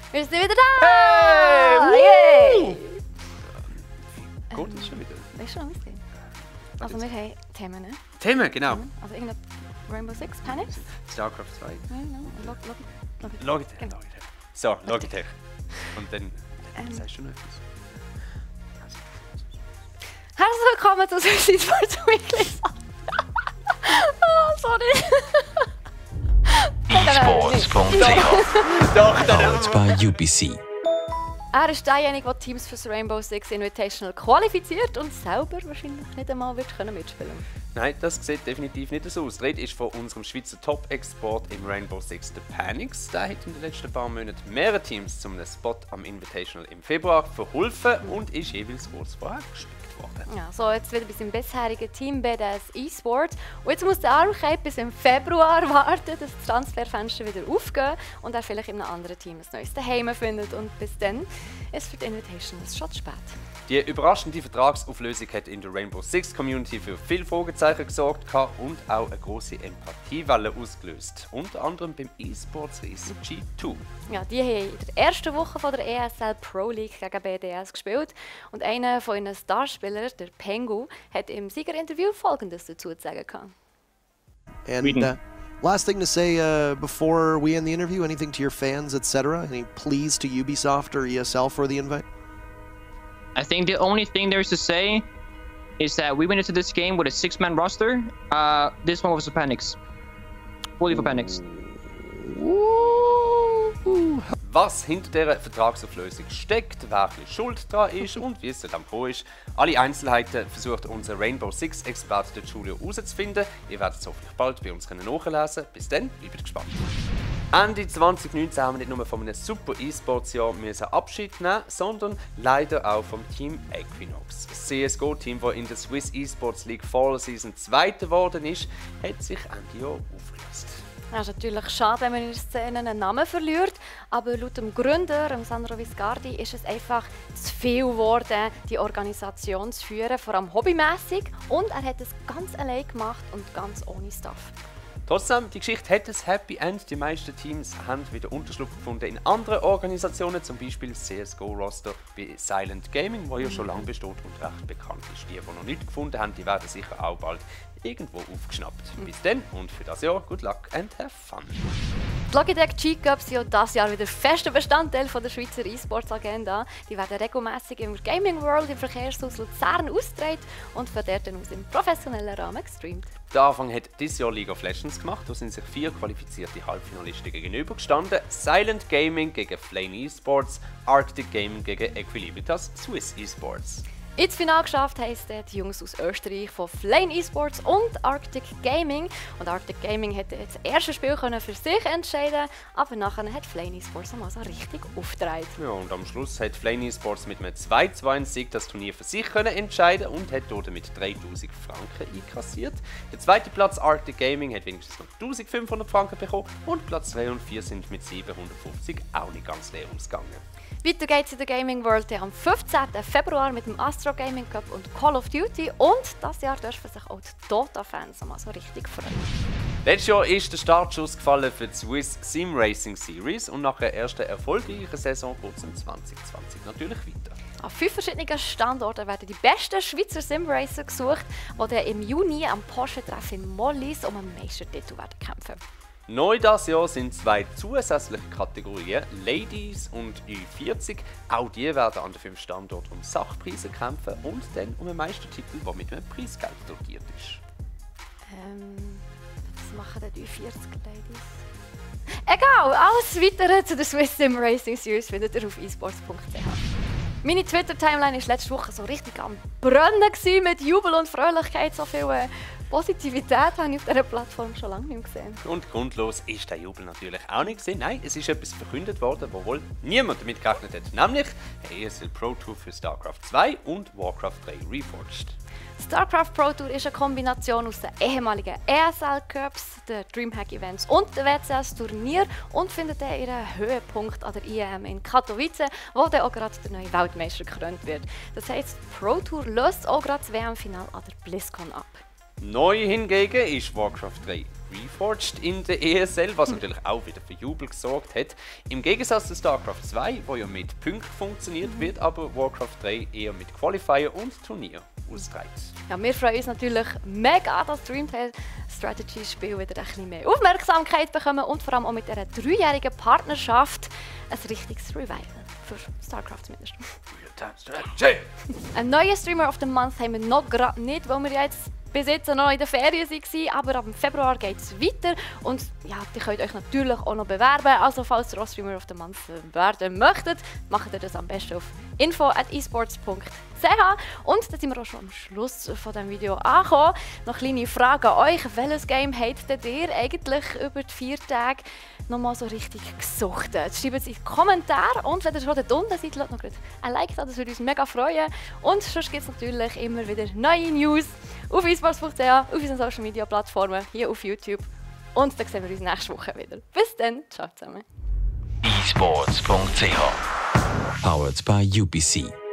Wir sind wieder da! Hey! Gut, ist schon wieder. Weißt du schon, was es Also wir haben Themen, ne? Themen, genau. Also irgendein Rainbow Six, Panics? StarCraft 2. Ja, Logitech. Genau. So, Logitech. Und dann sagst du noch etwas. Herzlich willkommen zu Suicide Sports Weekly. Oh, sorry. esports.ch Powered by UBC. Er ist derjenige, der Teams für das Rainbow Six Invitational qualifiziert und selber wahrscheinlich nicht einmal mitspielen wird. Nein, das sieht definitiv nicht so aus. Die Rede ist von unserem Schweizer Top-Export im Rainbow Six, der Panics. Der hat in den letzten paar Monaten mehrere Teams zum Spot am Invitational im Februar verholfen und ist jeweils kurz vorher gespickt worden. Ja, so jetzt wieder bei seinem bisherigen Team BDS eSport. Und jetzt muss der Armkeib bis im Februar warten, dass das Transferfenster wieder aufgeht und er vielleicht in einem anderen Team ein neues Daheim findet. Und bis dann ist für die Invitation schon zu spät. Die überraschende Vertragsauflösung hat in der Rainbow Six Community für viele Fragezeichen gesorgt und auch eine grosse Empathiewelle ausgelöst. Unter anderem beim eSports-Riesen G2. Ja, die haben in der ersten Woche von der ESL Pro League gegen BDS gespielt. Und einer von ihren Starspielern, der Pengu, hat im Siegerinterview Folgendes dazu zu sagen. And last thing to say before we end the interview, anything to your fans, etc.? Any pleas to Ubisoft or ESL for the invite? I think the only thing there is to say is that we went into this game with a 6-man roster. This one was for Panics. Fully for Panics. Was hinter dieser Vertragsauflösung steckt, wer schuld daran ist und wie es dann ist. Alle Einzelheiten versucht unser Rainbow Six Experte Julio herauszufinden. Ihr werdet es hoffentlich bald bei uns nachlesen. Bis dann, bleibt gespannt. Ende 2019 haben wir nicht nur von einem super E-Sports-Jahr Abschied nehmen, sondern leider auch vom Team Equinox. Das CSGO-Team, das in der Swiss E-Sports League Fall Season Zweiter geworden ist, hat sich Ende Jahr aufgelöst. Es ist natürlich schade, wenn man in der Szene einen Namen verliert, aber laut dem Gründer, Sandro Viscardi, ist es einfach zu viel geworden, die Organisation zu führen, vor allem hobbymäßig, und er hat es ganz allein gemacht und ganz ohne Staff. Trotzdem, die Geschichte hat ein Happy End. Die meisten Teams haben wieder Unterschlupf gefunden in anderen Organisationen, zum Beispiel das CSGO-Roster bei Silent Gaming, das ja schon lange besteht und recht bekannt ist. Die noch nicht gefunden haben, die werden sicher auch bald irgendwo aufgeschnappt. Bis dann und für das Jahr, good luck and have fun! Die Logitech G-Cups sind auch dieses Jahr wieder fester Bestandteil von der Schweizer E-Sports-Agenda. Die werden regelmäßig im Gaming World im Verkehrshaus Luzern ausgetragen und von dort aus im professionellen Rahmen gestreamt. Der Anfang hat dieses Jahr League of Legends gemacht. Da sind sich 4 qualifizierte Halbfinalisten gegenübergestanden. Silent Gaming gegen Flame Esports, Arctic Gaming gegen Equilibritas Swiss Esports. Ins Finale geschafft haben die Jungs aus Österreich von Flame Esports und Arctic Gaming. Und Arctic Gaming hätte jetzt das erste Spiel für sich entscheiden, aber nachher hat Flame Esports einmal so richtig aufgetragen. Ja, und am Schluss hat Flame Esports mit einem 2:2 Sieg das Turnier für sich entscheiden und hat dort mit 3000 Franken einkassiert. Der zweite Platz, Arctic Gaming, hat wenigstens noch 1500 Franken bekommen und Platz 3 und 4 sind mit 750 auch nicht ganz leer ausgegangen. Weiter geht's in der Gaming World am 15. Februar mit dem Astro Gaming Cup und Call of Duty. Und dieses Jahr dürfen sich auch die Dota-Fans mal so richtig freuen. Letztes Jahr ist der Startschuss gefallen für die Swiss Sim Racing Series und nach der ersten erfolgreichen Saison geht es im 2020 natürlich weiter. An 5 verschiedenen Standorten werden die besten Schweizer Simracer gesucht, die dann im Juni am Porsche-Treff in Mollis um einen Meistertitel kämpfen werden. Neu dieses Jahr sind 2 zusätzliche Kategorien, Ladies und Ü40. Auch die werden an den 5 Standorten um Sachpreise kämpfen und dann um einen Meistertitel, der mit einem Preisgeld dotiert ist. Was machen denn die Ü40 Ladies? Egal, alles Weitere zu der Swiss Sim Racing Series findet ihr auf esports.ch. Meine Twitter-Timeline war letzte Woche so richtig am Brennen mit Jubel und Fröhlichkeit. So viel Positivität habe ich auf dieser Plattform schon lange nicht gesehen. Und grundlos ist der Jubel natürlich auch nicht gewesen. Nein, es ist etwas verkündet worden, wo wohl niemand damit gerechnet hat. Nämlich eine ESL Pro Tour für StarCraft 2 und Warcraft 3 Reforged. StarCraft Pro Tour ist eine Kombination aus den ehemaligen ESL Cups, den Dreamhack Events und dem WCS Turnier und findet ihren Höhepunkt an der IEM in Katowice, wo dann auch gerade der neue Weltmeister gekrönt wird. Das heisst, die Pro Tour löst auch gerade das WM-Final an der BlizzCon ab. Neu hingegen ist Warcraft 3 Reforged in der ESL, was natürlich auch wieder für Jubel gesorgt hat. Im Gegensatz zu StarCraft 2, wo ja mit Punkten funktioniert, wird aber Warcraft 3 eher mit Qualifier und Turnier ausgetragen. Ja, wir freuen uns natürlich mega, dass Dreamtale Strategy Spiel wieder ein bisschen mehr Aufmerksamkeit bekommen und vor allem auch mit dieser 3-jährigen Partnerschaft ein richtiges Revival. Für StarCraft zumindest. Ein neuer Streamer of the Month haben wir noch gerade nicht, weil wir jetzt bis jetzt noch in der Ferien waren, aber ab Februar geht es weiter und ja, ihr könnt euch natürlich auch noch bewerben, also falls ihr auch Streamer of the Month werden möchtet, macht ihr das am besten auf info@esports.ch und dann sind wir auch schon am Schluss von diesem Video angekommen. Noch kleine Frage an euch, welches Game habt ihr eigentlich über die 4 Tage noch mal so richtig gesuchtet? Schreibt es in die Kommentare und wenn ihr schon dort unten seid, lasst noch ein Like da, das würde uns mega freuen. Und sonst gibt es natürlich immer wieder neue News auf esports.ch, auf unseren Social Media Plattformen, hier auf YouTube. Und dann sehen wir uns nächste Woche wieder. Bis dann, ciao zusammen. esports.ch Powered by UBC.